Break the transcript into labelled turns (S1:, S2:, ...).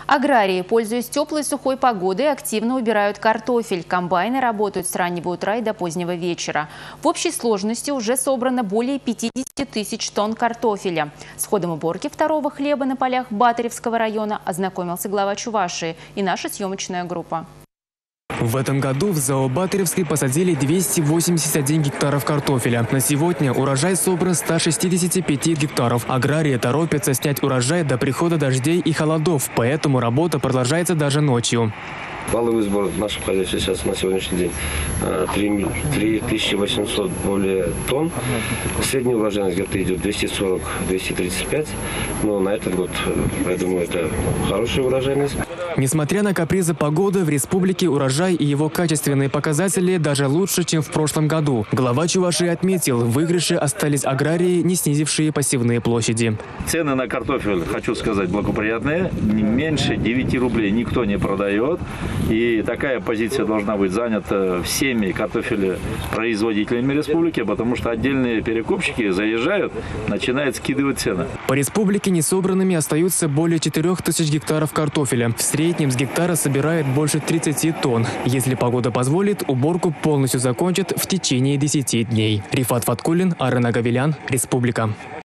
S1: Аграрии, пользуясь теплой сухой погодой, активно убирают картофель. Комбайны работают с раннего утра и до позднего вечера. В общей сложности уже собрано более 50 тысяч тонн картофеля. С ходом уборки второго хлеба на полях Батаревского района ознакомился глава Чувашии и наша съемочная группа.
S2: В этом году в ЗАО Батаревской посадили 281 гектаров картофеля. На сегодня урожай собран 165 гектаров. Аграрии торопятся снять урожай до прихода дождей и холодов, поэтому работа продолжается даже ночью.
S3: Валовый сбор в нашем хозяйстве сейчас на сегодняшний день 3800 более тонн. Средняя урожайность где-то идет 240-235. Но на этот год, я думаю, это хорошая урожайность.
S2: Несмотря на капризы погоды, в республике урожай и его качественные показатели даже лучше, чем в прошлом году. Глава Чувашии отметил, в выигрыше остались аграрии, не снизившие посевные площади.
S4: Цены на картофель, хочу сказать, благоприятные. Меньше 9 рублей никто не продает. И такая позиция должна быть занята всеми картофелепроизводителями республики, потому что отдельные перекупщики заезжают, начинают скидывать цены.
S2: По республике несобранными остаются более 4000 гектаров картофеля. В среднем с гектара собирает больше 30 тонн. Если погода позволит, уборку полностью закончат в течение 10 дней. Рифат Фаткуллин, Арена Гавилян, Республика.